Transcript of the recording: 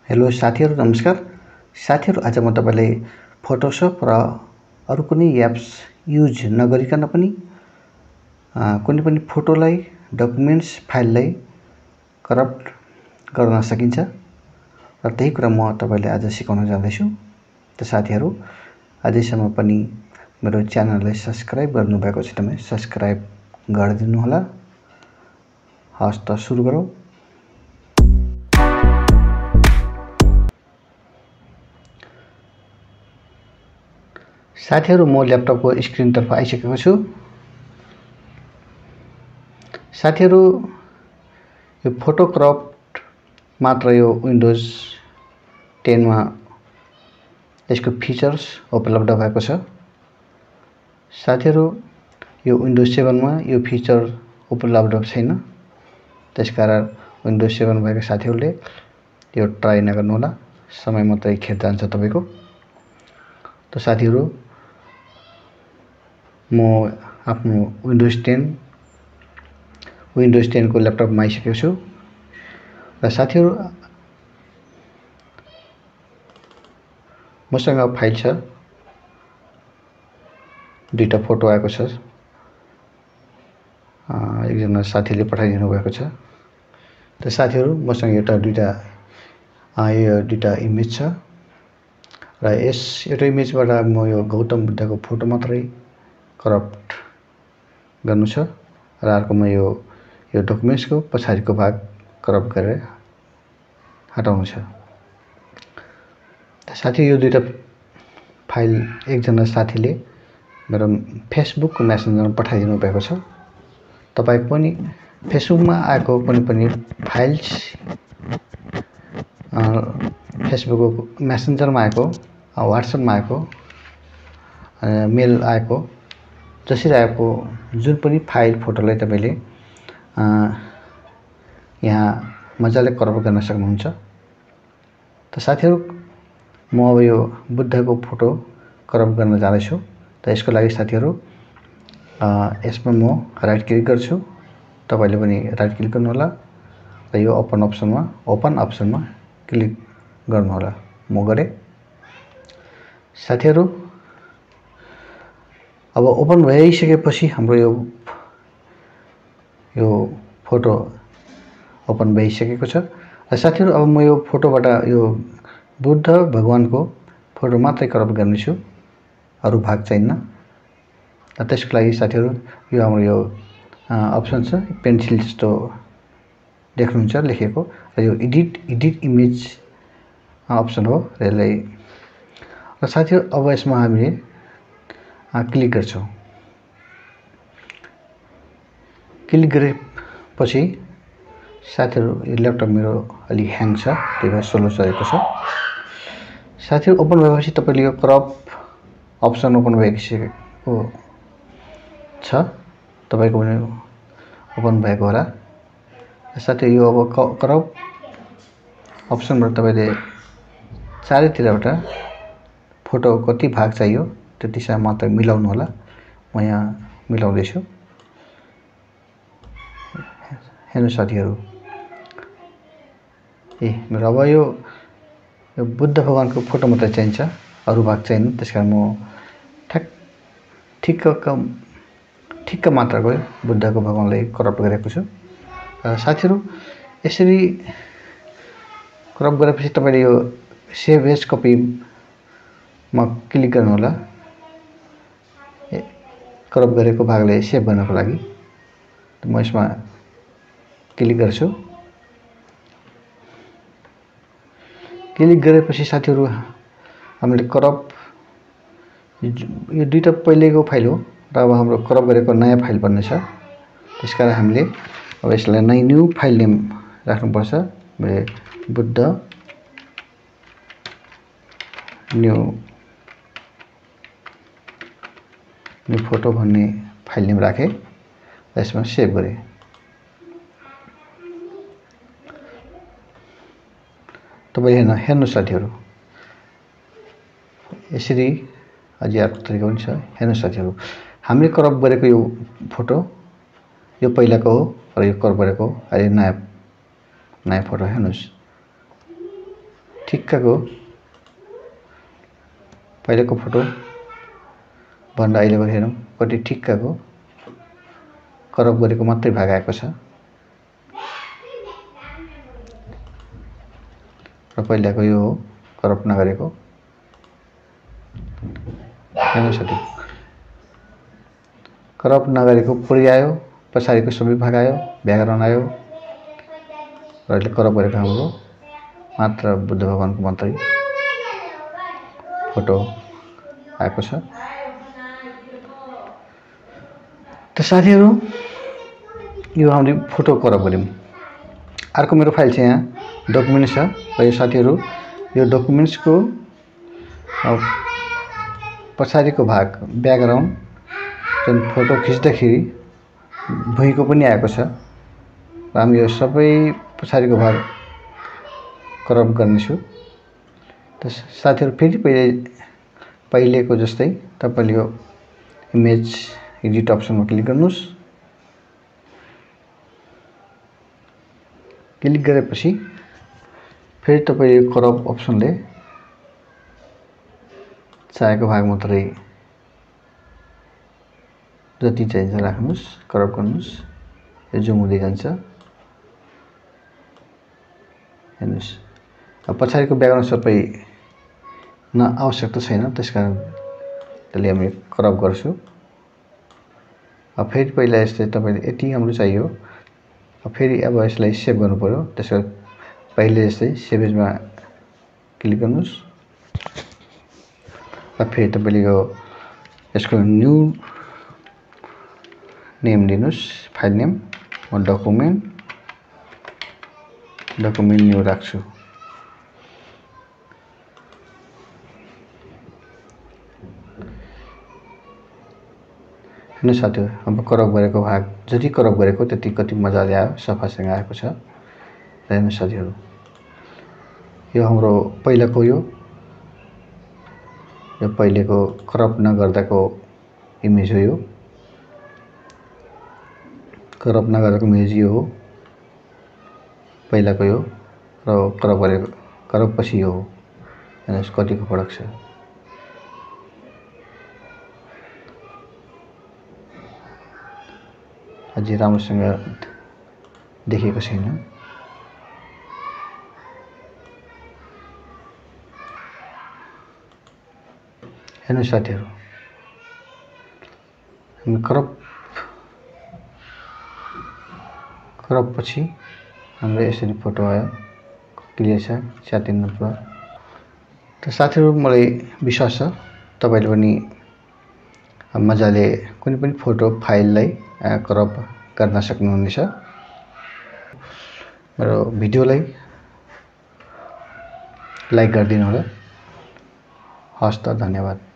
Hello साथीहरु नमस्कार। साथीहरु आज म तपाईलाई फोटोशप र अरु कुनै एप्स युज नगरिकन पनि कुनै पनि फोटोलाई डकुमेन्ट्स फाइललाई करप्ट गर्न सकिन्छ र त्यही कुरा म तपाईलाई आज सिकाउन जाँदैछु। त साथीहरु अझैसम्म पनि मेरो च्यानललाई सब्स्क्राइब गर्नुभएको छ भने सब्स्क्राइब गरिदिनु होला। हस् त सुरु गरौँ। साथीहरु म ल्यापटपको स्क्रिनतर्फ आइसकेको छु। साथीहरु यो फोटो क्रप मात्र यो विन्डोज 10 मा यसको फिचर्स उपलब्ध भएको छ। साथीहरु यो विन्डोज 7 मा यो फिचर उपलब्ध छैन। त्यसकारण विन्डोज 7 भएको साथीहरुले यो ट्राई नगर्नु होला, समय मात्रै खेर जान्छ तपाईको। त साथीहरु म आफ्नो विन्डोज 10 को ल्यापटपमा आइसकेको छु र साथीहरु मसँग फाइल छ, दुईटा फोटो आएको छ। एकजना साथीले पठाइदिनु भएको छ। त साथीहरु मसँग एउटा दुईटा इमेज छ र एउटा इमेजबाट म यो गौतम बुद्धको फोटो मात्रै करप्ट गर्नु छ र अर्कोमा यो डकुमेन्ट्सको पछाडिको भाग करप्ट गरेर हटाउनु छ। साथी यो दुईटा फाइल एकजना साथीले मेरो फेसबुक मेसेन्जरमा पठाइदिनु भएको छ। तपाईको पनि फेसबुकमा आएको कुनै पनि फाइल्स फेसबुक मेसेन्जरमा आएको, व्हाट्सएपमा आएको, मेल आएको, जसरी आएको जुन पनि फाइल फोटोलाई तपाईले यहाँ मजाले करप्ट गर्न सक्नुहुन्छ। त साथीहरु म अब यो बुद्धको फोटो करप्ट गर्न जाँदैछु। त यसको लागि साथीहरु यसमा म राइट क्लिक गर्छु। तपाईले पनि राइट क्लिक गर्नु होला र यो ओपन अप्सनमा क्लिक गर्नु होला। म गरे। साथीहरु अब ओपन भइसकेपछि हाम्रो यो फोटो ओपन भइसकेको छ। र साथीहरु अब म यो फोटोबाट यो बुद्ध भगवानको फोटो मात्रै करप्ट गर्नेछु, अरु भाग चाहिन्न। त्यसको लागि साथीहरु यो हाम्रो यो अप्सन छ, पेन्सिल जस्तो देख्नुहुन्छ लेखेको र यो एडिट इमेज अप्सन हो र यसलाई र साथीहरु अब यसमा हामीले क्लिक गर्छौं। क्लिक गरेपछि साथीहरु यो ल्यापटप मेरो अलि ह्याङ छ, त्यही भएर स्लो चलेको छ। साथीहरु ओपन भएपछि तपाईले यो क्रप अप्सन ओपन भइसकेको छ, तपाईको पनि ओपन भएको होला। साथै यो अब क्रप अप्सनबाट तपाईले चारैतिरबाट फोटो कति भाग चाहियो त्यतिसम्म मात्र मिलाउनु होला। म यहाँ मिलाउँदै छु। हेर्नु साथीहरु, मेरो अब यो बुद्ध भगवानको फोटो मात्र चाहिन्छ, अरु भाग चाहिन्न। त्यसकारण म ठिक्क मात्राको बुद्धको भगवानलाई करप्ट गरेको छु। साथीहरु यसरी करप्ट गरेपछि तपाईले यो सेभ एज कपी मा क्लिक गर्नु होला, करप्ट गरेको भागलाई सेभ गर्नको लागि। म यसमा क्लिक गर्छु। क्लिक गरेपछि साथीहरु हामीले करप्ट यो दुईटा पहिलेको फाइल हो र अब हाम्रो करप्ट गरेको नयाँ फाइल बन्ने छ। त्यसकारण हामीले अब यसलाई न्यू फाइल नेम राख्नुपर्छ। बुद्ध न्यू फोटो भन्ने फाइल नेम राखे र यसमा सेभ गरे। तपाईले हेर्नु साथीहरु, यसरी अझै अर्को तरिका पनि छ। हेर्नु साथीहरु, हामीले करप्ट गरेको यो फोटो यो पहिलाको हो र यो करप्ट गरेको अहिले नयाँ फोटो। हेर्नुस् ठिक्कको पहिलेको फोटो भन्दा अहिलेको हेरौँ कति ठिक्कको क्रप गरेको मात्रै भाग आएको छ र पहिलाको यो हो क्रप नगरेको हेर्नुहोस् साथी क्रप नगरेको पुरै आयो पछाडिको सबै भाग आयो ब्याकग्राउन्ड आयो र अहिले क्रप गरेको हाम्रो मात्र बुद्ध भगवानको मात्रै फोटो आएको छ। त साथीहरु यो हामीले फोटो क्रप गर्यौं। अर्को मेरो फाइल चाहिँ यहाँ डकुमेन्ट्स छ र यो साथीहरु यो डकुमेन्ट्सको पछाडिको भाग ब्याकग्राउन्ड जुन फोटो खिच्दाखेरि भुइँको पनि आएको छ र हामी यो सबै पछाडिको भाग क्रप गर्नेछु। त साथीहरु फेरि पहिलेको जस्तै तपाईले यो इमेज एडिट अप्सनमा क्लिक गर्नुस्। क्लिक गरेपछि फेरि तपाईले क्रप अप्सनले चाहेको भाग मात्रै जति चाहिन्छ राख्नुस् क्रप गर्नुस्। यो जुम हुँदै जान्छ हेर्नुस्। अब पछाडिको ब्याकग्राउन्ड सबै आवश्यकता छैन त्यसकारण त्यसले हामी क्रप गर्छु। अब फेरि पहिला यस्तै तपाईले यति हाम्रो चाहियो। अब फेरि अब यसलाई सेभ गर्नु पर्यो त्यसको पहिले जस्तै सेभ एजमा क्लिक गर्नुस्। अब फेरि तपाईले यो यसको न्यू नेम दिनुस् फाइल नेम म डकुमेन्ट न्यू राख्छु। हेर्नु साथीहरु अब क्रप गरेको भाग जति क्रप गरेको त्यति कति मजाले आयो सफासँग आएको छ। हेर्नु साथीहरु यो हाम्रो पहिलाको यो पहिलेको क्रप नगर्दाको इमेज हो। यो क्रप नगरेको इमेज यो हो पहिलाको यो र क्रप गरेको क्रप पछि यो हो। हेर्नुस् कतिको फरक छ। अझै राम्रोसँग देखेको छैन। हेर्नु साथीहरु हामी क्रप पछि हाम्रो यसरी फोटो आयो क्लियर छ च्यातिनु पर्यो। त साथीहरु मलाई विश्वास छ तपाईले पनि मजाले कुनै पनि फोटो फाइललाई क्रप गर्न सक्नुहुनेछ। मेरो भिडियोलाई लाइक गरिदिनु होला। हस्त धन्यवाद।